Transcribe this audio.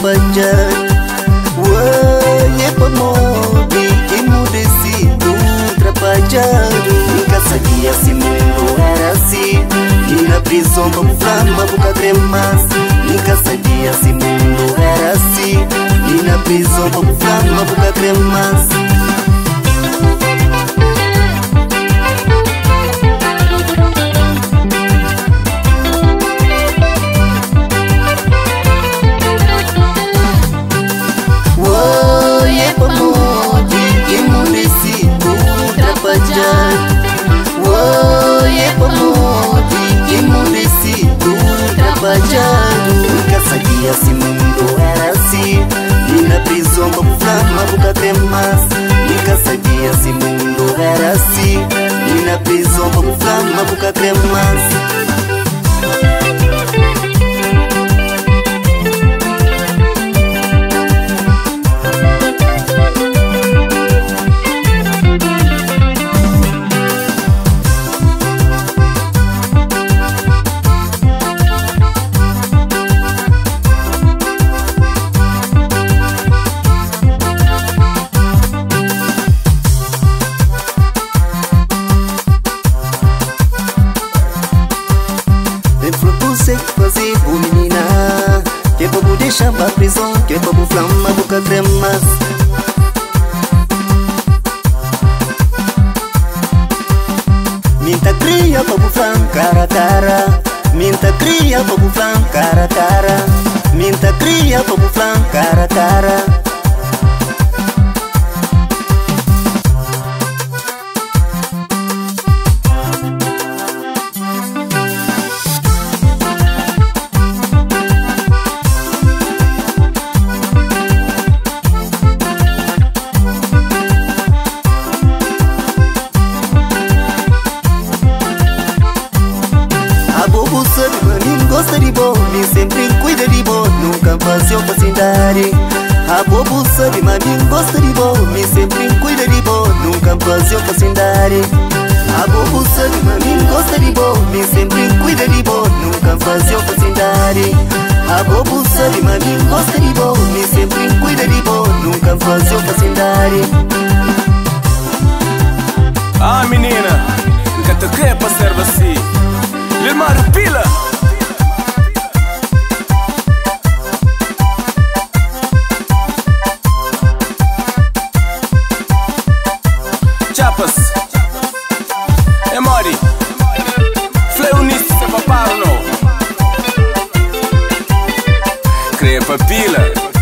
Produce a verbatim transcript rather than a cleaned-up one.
trabalhar. Ué, é pra morrer, quem decido trabalhar. Nunca sabia se o mundo era assim, e na prisão vamos flama, boca cremas. Nunca sabia se o mundo era assim, e na prisão vamos flama, boca cremas. Nunca sabia se o mundo era assim, e na prisão vamos flama, boca cremas. Nunca sabia se o mundo era assim, e na prisão vamos flama, boca cremas. Sei que fazer, oh menina, que é pra me deixar pra prisão, que é pra me flama, boca cremas. Minta cria pra me flam, cara a cara. Minta cria pra me flam, cara a cara. Minta cria pra me flam, cara a cara. Gosta de bom, me sempre cuida de bom, nunca passou pra cidade. A bobo sabe, mas me gosta de bom, me sempre cuida de bom, nunca passou pra cidade. A bobo sabe, mas me gosta de bom, me sempre cuida de bom, nunca passou pra cidade. A bobo sabe, mas me gosta de bom, me sempre cuida de bom, nunca passou pra cidade. Ah menina, que te quer pra ser assim, Limar pila. Chapas, Emori, Fleunis, se paparo no. Crepa pila.